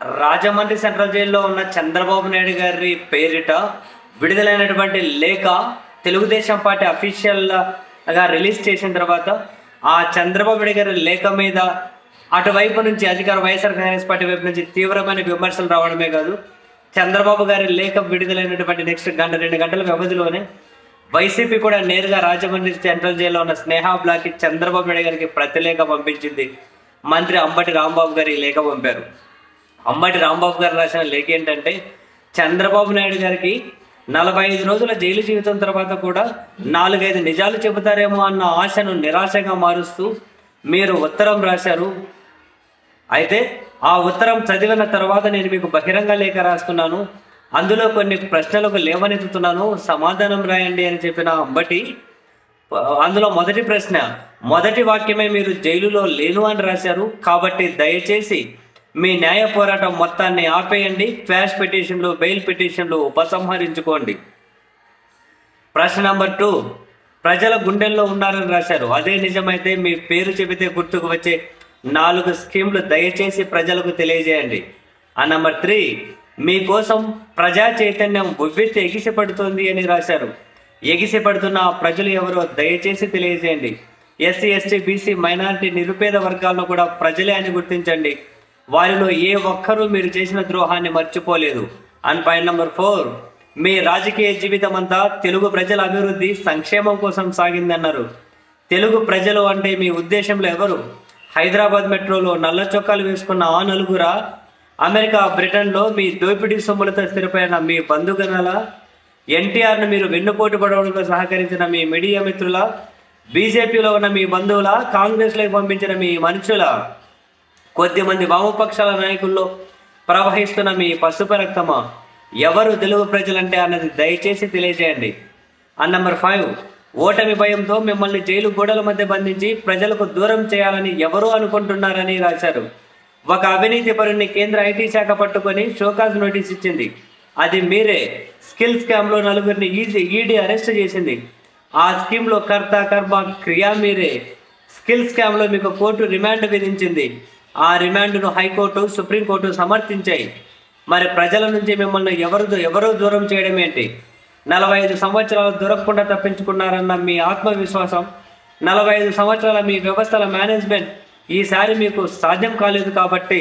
Rajahmundry central జైల్లో ఉన్న చంద్రబాబు నాయుడు గారి పేరిట విడుదలైనటువంటి లేఖ తెలుగుదేశం పార్టీ అఫీషియల్గా రిలీజ్ చేసిన తర్వాత ఆ చంద్రబాబు నాయుడు గారి లేఖ మీద అటువైపు నుంచి అధికార వైఎస్ఆర్ కాంగ్రెస్ పార్టీ వైపు నుంచి తీవ్రమైన విమర్శలు రావడమే కాదు, చంద్రబాబు గారి లేఖ విడుదలైనటువంటి నెక్స్ట్ గంట 2 గంటల వ్యవధిలోనే వైసీపీ కూడా నేరుగా రాజమండ్రి సెంట్రల్ జైల్లో ఉన్న స్నేహ బ్లాక్కి చంద్రబాబు నాయుడు గారికి ప్రతిలేఖ పంపించింది. మంత్రి అంబటి రాంబాబు గారి లేఖ పంపారు. అంబటి రాంబాబు గారు రాసిన లేఖ ఏంటంటే, చంద్రబాబు నాయుడు గారికి 45 రోజుల జైలు జీవితం తర్వాత కూడా 4-5 నిజాలు చెబుతారేమో అన్న ఆశను నిరాశగా మారుస్తూ మీరు ఉత్తరం రాశారు. అయితే ఆ ఉత్తరం చదివిన తర్వాత నేను మీకు బహిరంగ లేఖ రాస్తున్నాను, అందులో కొన్ని ప్రశ్నలకు లేవనెత్తుతున్నాను, సమాధానం రాయండి అని చెప్పిన అంబటి అందులో మొదటి ప్రశ్న, మొదటి వాక్యమే మీరు జైలులో లేను అని రాశారు, కాబట్టి దయచేసి మీ న్యాయ పోరాటం మొత్తాన్ని ఆపేయండి, క్వాష్ పిటిషన్లు, బెయిల్ పిటిషన్లు ఉపసంహరించుకోండి. ప్రశ్న నెంబర్ 2, ప్రజల గుండెల్లో ఉన్నారని రాశారు, అదే నిజమైతే మీ పేరు చెబితే గుర్తుకు వచ్చే 4 స్కీమ్లు దయచేసి ప్రజలకు తెలియజేయండి. ఆ నెంబర్ 3, మీకోసం ప్రజా చైతన్యం ఉవ్వెత్తి ఎగిసిపడుతుంది అని రాశారు, ఎగిసిపడుతున్న ఆ ప్రజలు ఎవరో దయచేసి తెలియజేయండి. ఎస్సీ, ఎస్టీ, బీసీ, మైనారిటీ, నిరుపేద వర్గాలను కూడా ప్రజలే అని గుర్తించండి, వారిలో ఏ ఒక్కరూ మీరు చేసిన ద్రోహాన్ని మర్చిపోలేదు. అండ్ పాయింట్ నెంబర్ 4, మీ రాజకీయ జీవితం అంతా తెలుగు ప్రజల అభివృద్ధి సంక్షేమం కోసం సాగిందన్నారు. తెలుగు ప్రజలు అంటే మీ ఉద్దేశంలో ఎవరు? హైదరాబాద్ మెట్రోలో నల్ల చొక్కాలు వేసుకున్న ఆ నలుగురా? అమెరికా, బ్రిటన్లో మీ దోపిడీ సొమ్ములతో స్థిరపడిన మీ బంధుగణాల? ఎన్టీఆర్ను మీరు వెన్నుపోటు పడవడంలో సహకరించిన మీ మీడియా మిత్రుల? బీజేపీలో ఉన్న మీ బంధువుల? కాంగ్రెస్లోకి పంపించిన మీ మనుషుల? కొద్దిమంది వామపక్షాల నాయకుల్లో ప్రవహిస్తున్న మీ పసుపు రక్తమా? ఎవరు తెలుగు ప్రజలంటే అన్నది దయచేసి తెలియజేయండి. అండ్ నెంబర్ 5, ఓటమి భయంతో మిమ్మల్ని జైలు గోడల మధ్య బంధించి ప్రజలకు దూరం చేయాలని ఎవరూ అనుకుంటున్నారని రాశారు. ఒక అవినీతి పరుని కేంద్ర ఐటీ శాఖ పట్టుకొని షోకాజ్ నోటీస్ ఇచ్చింది, అది మీరే. స్కిల్ స్కామ్లో 4గురిని ఈడీ అరెస్ట్ చేసింది, ఆ స్కీమ్లో కర్త కర్మ క్రియా మీరే. స్కిల్ స్కామ్లో మీకు కోర్టు రిమాండ్ విధించింది, ఆ రిమాండ్ను హైకోర్టు, సుప్రీంకోర్టు సమర్థించాయి. మరి ప్రజల నుంచి మిమ్మల్ని ఎవరో దూరం చేయడం ఏంటి? 45 సంవత్సరాలు దొరకకుండా తప్పించుకున్నారన్న మీ ఆత్మవిశ్వాసం, 45 సంవత్సరాల మీ వ్యవస్థల మేనేజ్మెంట్ ఈసారి మీకు సాధ్యం కాలేదు కాబట్టి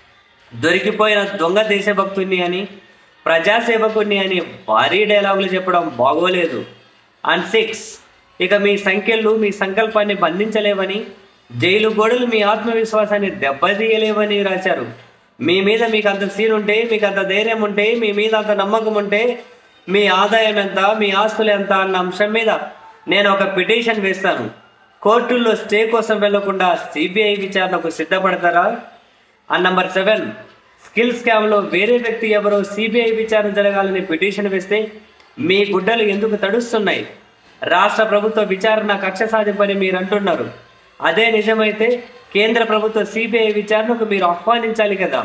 దొరికిపోయిన దొంగ దేశభక్తుని అని, ప్రజాసేవకుని అని భారీ డైలాగులు చెప్పడం బాగోలేదు. అండ్ 6, ఇక మీ సంఖ్యలు మీ సంకల్పాన్ని బంధించలేవని, జైలు గోడలు మీ ఆత్మవిశ్వాసాన్ని దెబ్బతీయలేవని రాశారు. మీ మీద మీకు అంత సీన్ ఉంటే, మీకు అంత ధైర్యం ఉంటే, మీ మీద అంత నమ్మకం ఉంటే, మీ ఆదాయం ఎంత, మీ ఆస్తులు ఎంత అన్న అంశం మీద నేను ఒక పిటిషన్ వేస్తాను. కోర్టుల్లో స్టే కోసం వెళ్లకుండా సిబిఐ విచారణకు సిద్ధపడతారా? అండ్ నెంబర్ 7, స్కిల్ స్కామ్లో వేరే వ్యక్తి ఎవరో సిబిఐ విచారణ జరగాలని పిటిషన్ వేస్తే మీ గుడ్డలు ఎందుకు తడుస్తున్నాయి? రాష్ట్ర ప్రభుత్వ విచారణ కక్ష సాధింపని మీరు అంటున్నారు, అదే నిజమైతే కేంద్ర ప్రభుత్వ సిబిఐ విచారణకు మీరు ఆహ్వానించాలి కదా.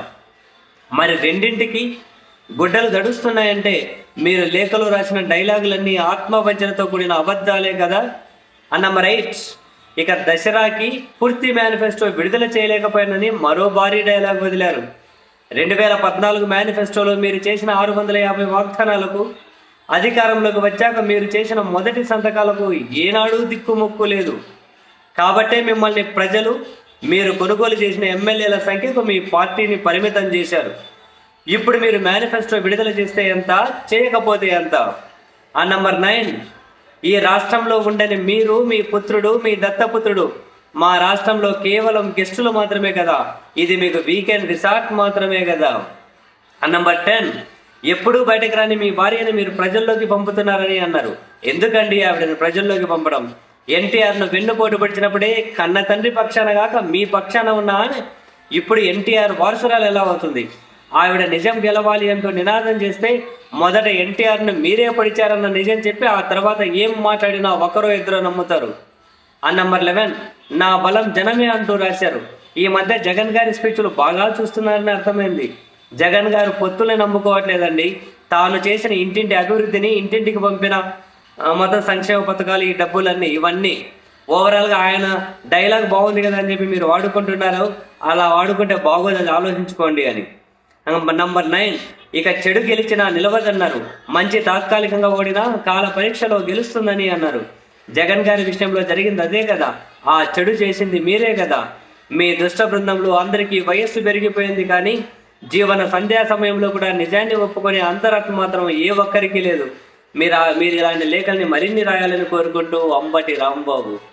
మరి రెండింటికి గుడ్డలు దడుస్తున్నాయంటే మీరు లేఖలో రాసిన డైలాగులన్నీ ఆత్మవంచనతో కూడిన అబద్ధాలే కదా. అండ్ నెంబర్ 8, ఇక దసరాకి పూర్తి మేనిఫెస్టో విడుదల చేయలేకపోయినని మరో భారీ డైలాగ్ వదిలారు. 2014 మేనిఫెస్టోలో మీరు చేసిన 650 వాగ్దానాలకు అధికారంలోకి వచ్చాక మీరు చేసిన మొదటి సంతకాలకు ఏనాడూ దిక్కుముక్కు లేదు. కాబట్టే మిమ్మల్ని ప్రజలు మీరు కొనుగోలు చేసిన ఎమ్మెల్యేల సంఖ్యకు మీ పార్టీని పరిమితం చేశారు. ఇప్పుడు మీరు మేనిఫెస్టో విడుదల చేస్తే ఎంత, చేయకపోతే ఎంత? ఆ నెంబర్ 9, ఈ రాష్ట్రంలో ఉండని మీరు, మీ పుత్రుడు, మీ దత్తపుత్రుడు మా రాష్ట్రంలో కేవలం గెస్టులు మాత్రమే కదా, ఇది మీకు వీకెండ్ రిసార్ట్ మాత్రమే కదా. ఆ నెంబర్ 10, ఎప్పుడూ బయటకు రాని మీ భార్యని మీరు ప్రజల్లోకి పంపుతున్నారని అన్నారు. ఎందుకండి ఆవిడని ప్రజల్లోకి పంపడం? ఎన్టీఆర్ను వెన్నుపోటు పడిచినప్పుడే కన్న తండ్రి పక్షాన కాక మీ పక్షాన ఉన్నా అని ఇప్పుడు ఎన్టీఆర్ వారసురాలు ఎలా అవుతుంది? ఆవిడ నిజం గెలవాలి అంటూ నినాదం చేస్తే మొదట ఎన్టీఆర్ను మీరే పడిచారన్న నిజం చెప్పి ఆ తర్వాత ఏం మాట్లాడినా ఒకరో ఇద్దరు నమ్ముతారు. ఆ నెంబర్ 11, నా బలం జనమే అంటూ రాశారు. ఈ మధ్య జగన్ గారి స్పీచ్లు బాగా చూస్తున్నారని అర్థమైంది. జగన్ గారు పొత్తుల్ని నమ్ముకోవట్లేదండి, తాను చేసిన ఇంటింటి అభివృద్ధిని, ఇంటింటికి పంపిన మొత్తం సంక్షేమ పథకాలు, ఈ డబ్బులన్నీ, ఇవన్నీ ఓవరాల్గా ఆయన డైలాగ్ బాగుంది కదా అని చెప్పి మీరు వాడుకుంటున్నారు. అలా వాడుకుంటే బాగోదు, అది ఆలోచించుకోండి అని. నంబర్ 9, ఇక చెడు గెలిచినా నిలవదన్నారు. మంచి తాత్కాలికంగా ఓడినా కాల పరీక్షలో గెలుస్తుందని అన్నారు. జగన్ గారి విషయంలో జరిగింది అదే కదా. ఆ చెడు చేసింది మీరే కదా. మీ దుష్ట బృందంలో అందరికీ వయస్సు పెరిగిపోయింది, కానీ జీవన సంధ్యా సమయంలో కూడా నిజాన్ని ఒప్పుకునే అంతరాత్మ మాత్రం ఏ ఒక్కరికి లేదు. మీరు ఇలాంటి లేఖల్ని మరిన్ని రాయాలని కోరుకుంటూ అంబటి రాంబాబు.